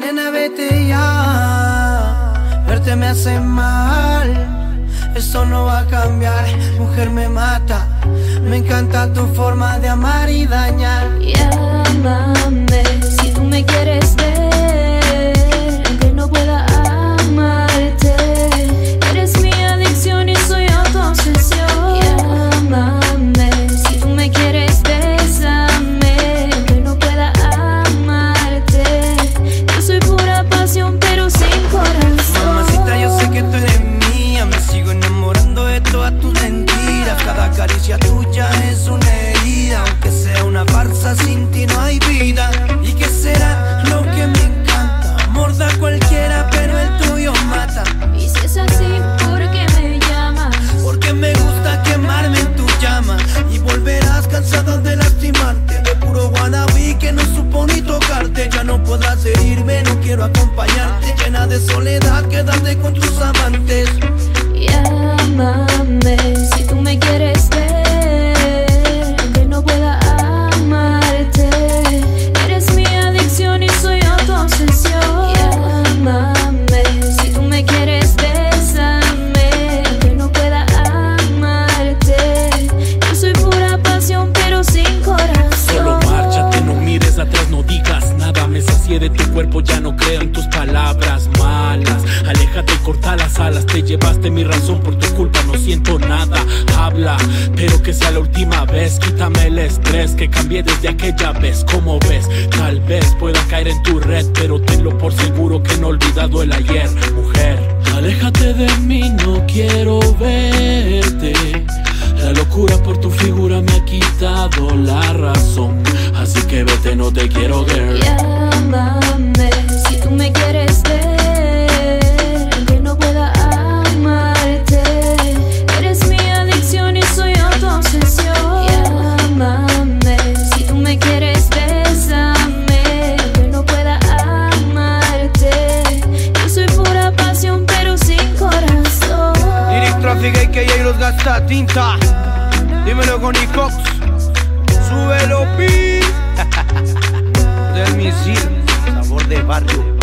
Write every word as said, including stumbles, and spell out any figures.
Nena, vete ya, verte me hace mal. Esto no va a cambiar, mujer me mata. Me encanta tu forma de amar y dañar. Llámame si tú me quieres ver, aunque no pueda amarte. Eres mi adicción y soy tu obsesión. Llámame si tú me quieres, bésame, aunque no pueda amarte. Yo soy pura pasión pero sin corazón. Mamacita, yo sé que tú eres mía, me sigo enamorando de todas tus mentiras. Cada caricia tuya es una herida, aunque sea una farsa, sin ti no hay vida. ¿Y qué será lo que me encanta? Amor da cualquiera, pero el tuyo mata. Y si es así, ¿por qué me llamas? Porque me gusta quemarme en tu llama. Y volverás cansada de lastimarte, de puro wannabe que no supo ni tocarte. Ya no podrás herirme, no quiero acompañarte. Llena de soledad, quédate con tus amantes. Llámame si tú me quieres ver, aunque no pueda amarte. Eres mi adicción y soy tu obsesión. Llámame si tú me quieres, bésame, aunque no pueda amarte. Yo soy pura pasión pero sin corazón. Solo márchate, no mires atrás, no digas nada. Me sacié de tu cuerpo, ya no creo en tus palabras malas. Aléjate y corta las alas, te llevaste mi razón, por tu culpa no siento nada. Habla, pero que sea la última vez. Quítame el estrés que cambié desde aquella vez. Como ves, tal vez pueda caer en tu red, pero tenlo por seguro que no he olvidado el ayer. Mujer, aléjate de mí, no quiero verte. La locura por tu figura me ha quitado la razón, así que vete, no te quiero, girl. Llámame si tú me quieres ver, aunque no pueda amarte. Eres mi adicción y soy tu obsesión. Llámame si tú me quieres, bésame, aunque no pueda amarte. Yo soy pura pasión pero sin corazón. Lyric Traffic, a k a los gasta tinta. Dímelo con Icox, súbelo pi. Del misil, sabor de barrio.